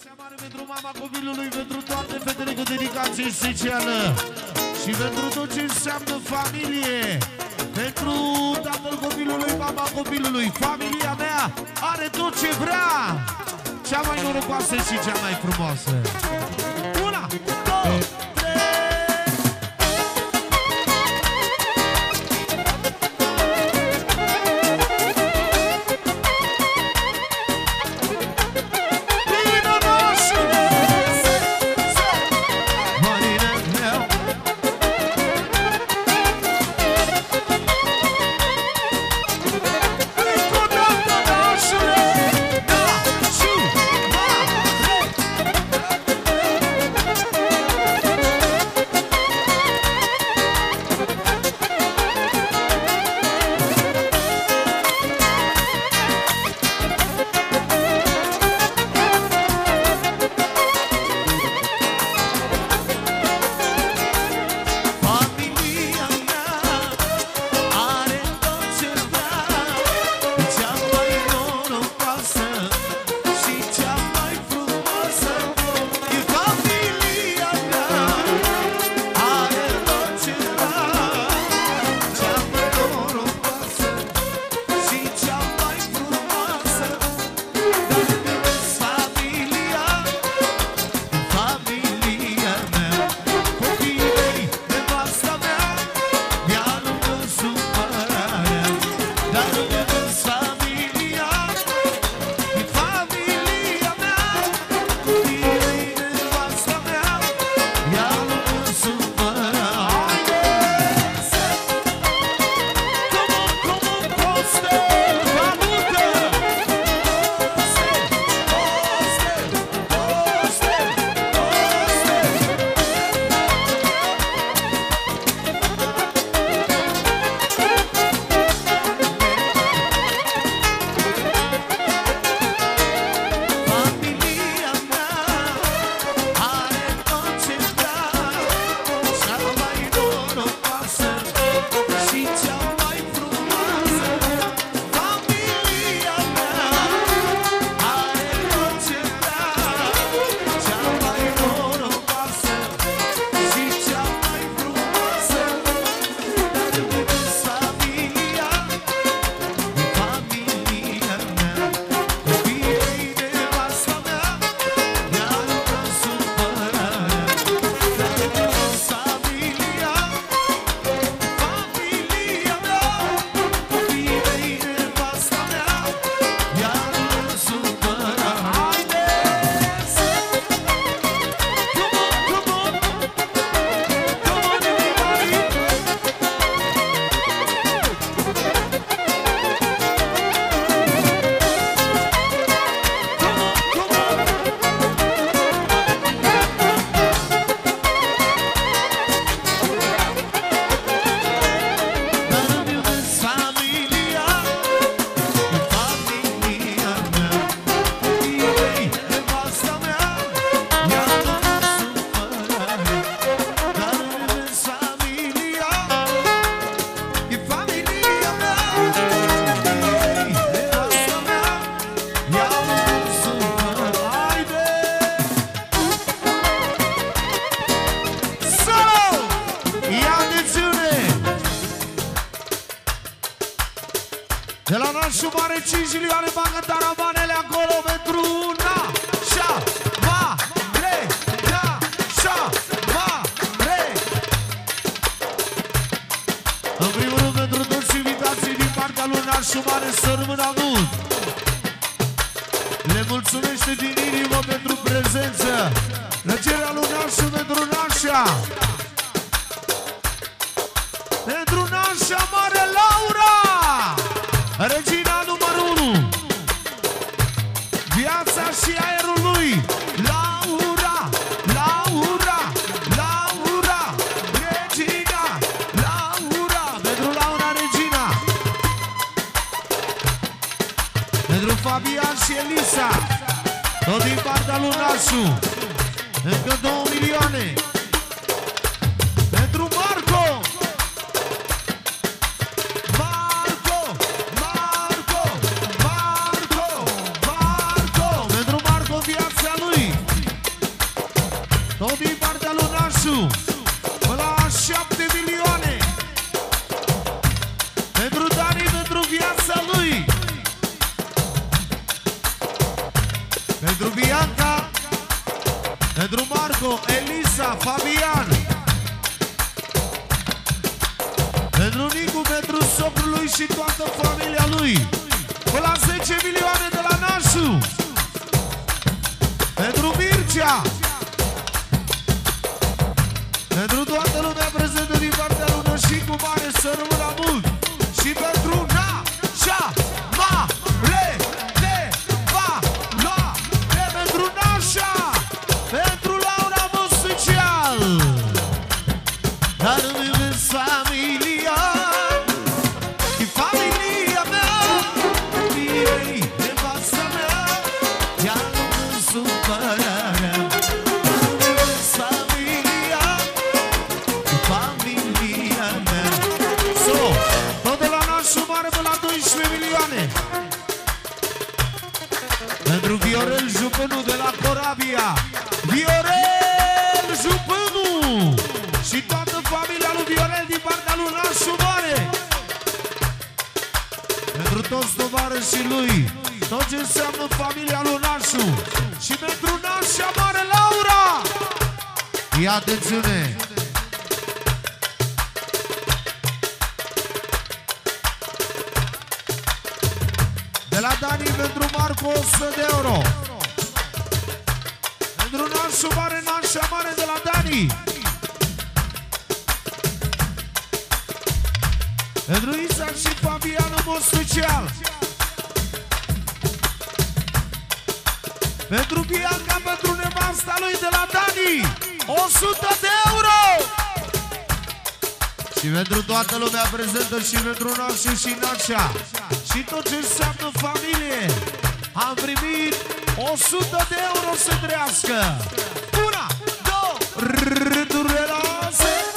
Mulțumesc mare pentru mama copilului, pentru toate fetele cu dedicație specială și pentru tot ce înseamnă familie. Pentru tatăl copilului, mama copilului, familia mea are tot ce vrea. Cea mai norocoasă și cea mai frumoasă. Una, două, de la nașul mare 5 milioane, bagă taravanele acolo pentru nașa mare, nașa mare. În primul rând pentru toți invitații din partea lui nașul mare să rămână mult. Le mulțumește din inimă pentru prezență. Plăcerea lui nașul pentru nașa. Pentru nașa mare Laura, regina numărul 1, viața și aerul lui. Laura, Laura, Laura, regina, Laura. Pentru Laura, regina. Pentru Fabian și Elisa, tot din partea lui Nașu, încă 2 milioane. Pentru Marco, pentru Marco, viața lui. tot din partea lui Nașu, la 7 milioane. Pentru Dani, pentru viața lui. Pentru Bianca, pentru Marco, Elisa, Fabian. Pentru Nicu, pentru socrul lui și toată familia lui. Până la 10 milioane de la Nașu. Pentru Mircea. Pentru toată lumea prezentă din partea lui Nășicu Mare, să rămână mult. Și pentru Nașa Mare, pentru Nașa, pentru Laura, mă special. Dar îmi iubesc familia, e familia mea, ei, nevasta mea, ea nu supărarea. Dar îmi iubesc familia, e familia mea. So, tot de la Nașul Mare până la 12 milioane. Pentru Viorel Jupânu de la Corabia, Viorel Jupânu și toată familia lui Viorel din partea lui Nașu Mare. Pentru toți tovarășii lui, tot ce înseamnă familia lui Nașu. Și pentru Nașa Mare Laura. Ia atențiune! De la Dani pentru Marco 100 de euro. Pentru Nașu Mare, Nașa Mare de la Dani. Pentru Isaac și Fabian în mod special. Pentru Bianca, pentru nevasta lui de la Dani 100 de euro. Și pentru toată lumea prezentă și pentru Nașu și Nașa și tot ce înseamnă familie, am primit 100 de euro să trăiască. 1, 2, râdurile la